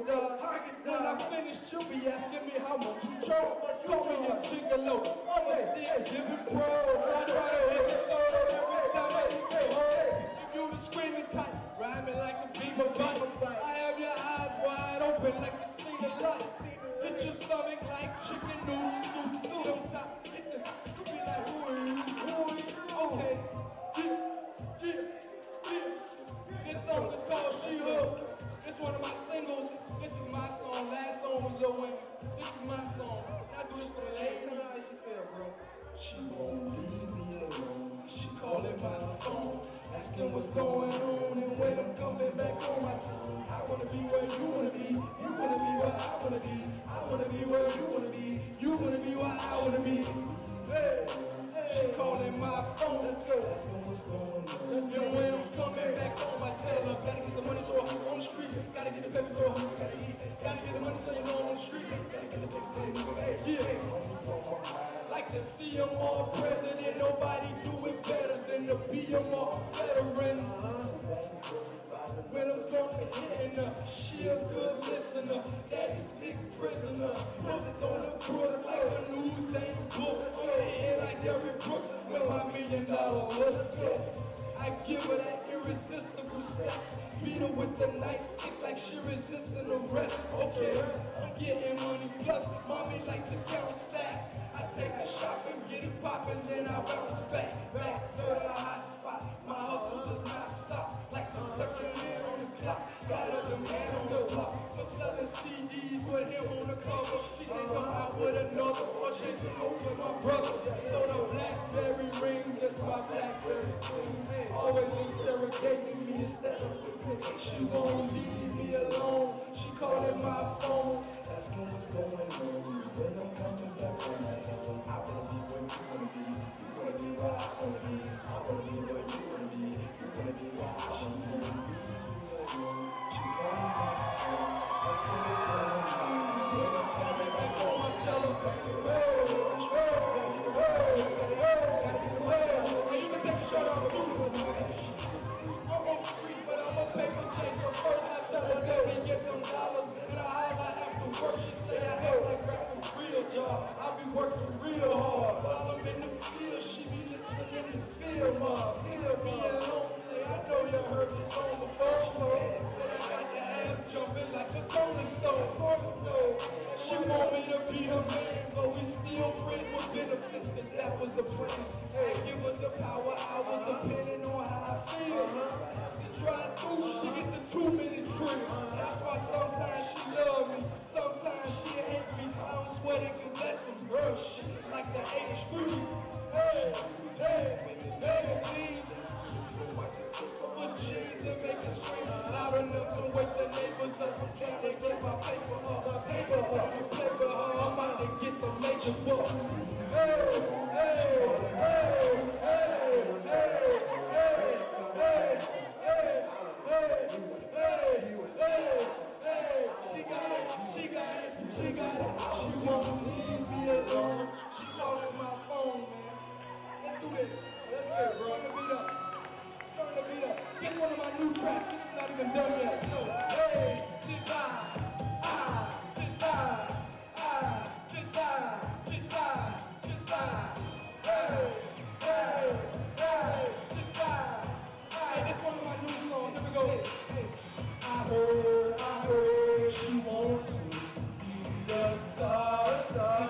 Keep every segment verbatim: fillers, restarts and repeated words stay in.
dog. When I finish, she'll be asking me how much you charge. Call me a gigolo, I'ma still give it pro. I try to hit the solo every time I hit home. If you the screaming type, ride me like a beaver bite. I have your eyes wide open like you seen the light. Hit your stomach like chicken noodle soup. Suit on top, hit the, you be like, who are you? Who are you? Okay. Yeah, yeah, yeah. This song is called She Hook. It's one of my singles. This is my song. Last song was Lil Wayne. This is my song. I do this for the ladies. Tell me how she feel, bro. She won't leave me alone. She calling my phone, asking what's going on and when I'm coming back home. I tell her I wanna be where you wanna be. You wanna be where I wanna be. I wanna be where you wanna be. You wanna be where I wanna be. Hey, hey. She calling my phone. Let's go. Asking what's going on. And when I'm coming back home, I tell her gotta get the money so I'm on the streets. Gotta get the paper so I'm gotta eat. Gotta get the money so you know I'm on the streets. Gotta get the paper so you know. Yeah. Like to see them all president, nobody do it better than to be them all veteran. When I'm going hitting her, she a good listener, daddy's big prisoner. Put it on the court like a news ain't book. On the head like Derrick Brooks, with my million dollar list. I give her that irresistible sex. Beat her with the nice stick like she resisting arrest. Okay, I'm getting money plus, mommy like to count stacks. I take a shot and get it poppin', then I bounce back, back to the hot spot. My hustle does not stop, like the second man on the clock. Got a man on the block for selling C Ds with him on the cover. She think I'm out with another, or chasing hoes with my brother. So the Blackberry rings, it's my Blackberry thing. Always interrogating me instead of the she won't leave me alone. She calling my phone, asking what's going on. When I'm coming back home, I tell her I wanna be where you wanna be. You wanna be where I wanna be. I wanna be where you wanna be. You wanna be where I wanna be. She calling my phone, asking what's going on. When I'm coming back home, I tell her, hey, hey, hey, hey, hey. You can take a shot off the food. I'm on the street, but I'm a paper chaser. First I tell her that we get them dollars, and I holla after work. She say I have like rapping real job. I be working real hard. While I'm in the field, she be listening to feel my feel being lonely. I know you heard this song before, but I got the ass jumping like a rolling stone. She want me to be her man, but we still friends with benefits, cause that was the plan. I give her the power, I was depending on how I feel. To try through, she get the two minute trick. That's why sometimes she love me, sometimes she hate me. I'm sweating cause that's some girl shit, like the eighth street. Hey, hey, hey, please. For G's and make it scream loud enough to wake the neighbors up. I'm trying to get my paper up, my paper up, you play with her, I'm out to get the major bucks. Hey, hey, hey, hey, hey, hey, hey, hey, hey, hey, hey, she got it, she got it, she got it. She won't leave me alone. She calling my phone, man. Let's do this. Let's do it, bro. Turn the beat up. Turn the beat up. This one of my new tracks. This is not even done yet. So, hey, get by, ah, get by, ah, get by, get by, get by. Hey, hey, hey, get by. Hey, this one of my new songs. Here we go. I heard, I heard she wants to be the star, star.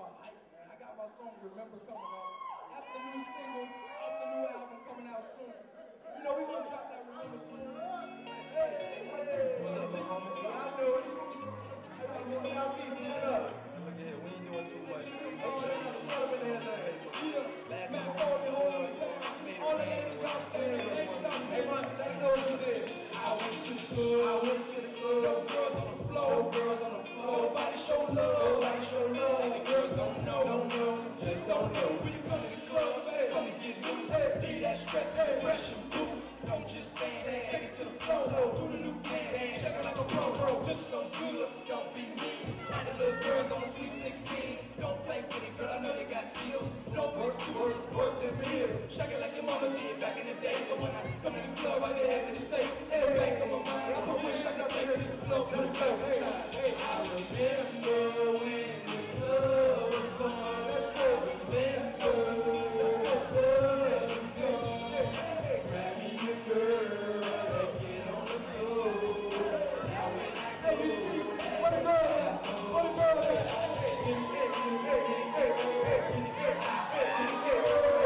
y'all hype, man. I got my song Remember coming out. That's the new single off the new album coming out soon. You know, we gonna drop that Remember soon. Hey, hey, Monty. What's up, big homie? So I know it's I got to get out these niggas up. Look at it, we ain't doing too much. Oh, they got a love in there, man. Yeah, man, hold it, hold it. All the ladies out there, ladies out there, let's know what it is. I went to the club, I went to the club. No girls on the floor, no girls on the floor. Nobody show love, nobody show love. And the girls don't know, don't know, just don't know. When you come to the club, hey, come to get loose, hey, leave that stress and depression, boo. Don't just stand there, take it to the floor, do the new dance, check it like a pro, bro. Look so good, don't be mean. And the little girls on the sweet sixteen, don't play with it, girl, I know they got skills. No excuses, work them here. Shake it like your mama did back in the day. So when I come to the club, I get happy to stay. Hey, back on my mind, I wish I could take this club to the club. Hey, hey, I remember when the club was fun. I remember when the club was gone. Grab me a girl and get on the floor. Now when I go, what a girl, what a girl. Hey, hey, hey, hey, hey, hey, hey, hey.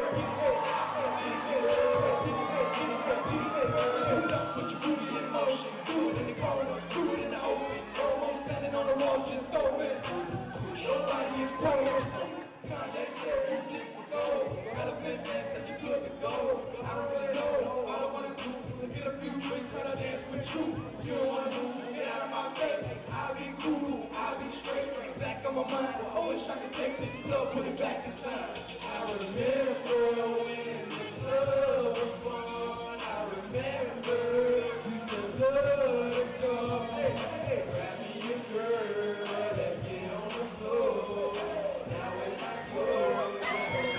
Put your booty in motion, do it in the corner, do it in the open. No one standing on the wall, just go in. Your body is cold. Kanye said you dig for gold. Elephant man said you good to go. I don't really know, all I wanna do is get a few drinks and I dance with you. You don't wanna move, get out of my face. I'll be cool, I'll be straight, right back on my mind. I wish I could take this club, put it back in time. I remember when the club was fun. I remember you still love to come. Hey, hey, grab me a girl and get on the floor. Now when I go, I'm gonna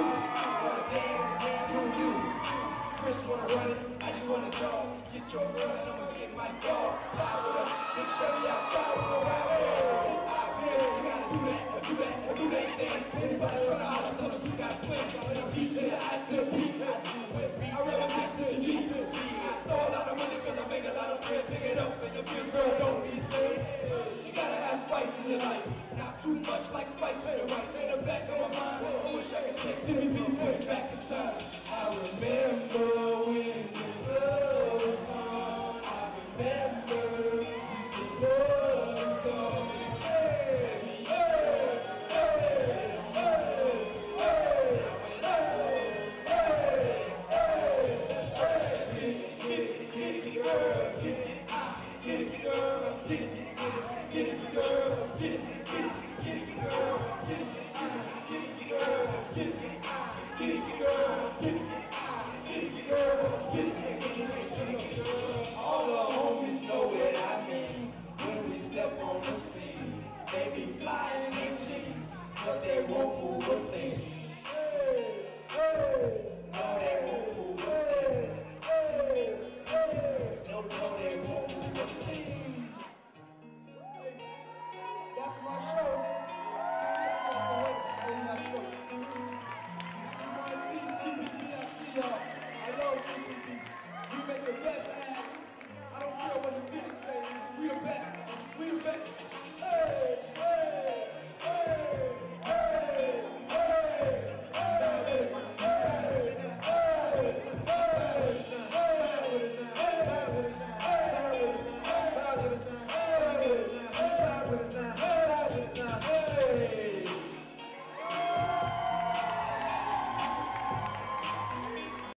dance, dance, do you. Chris wanna run it, I just wanna go. Get your girl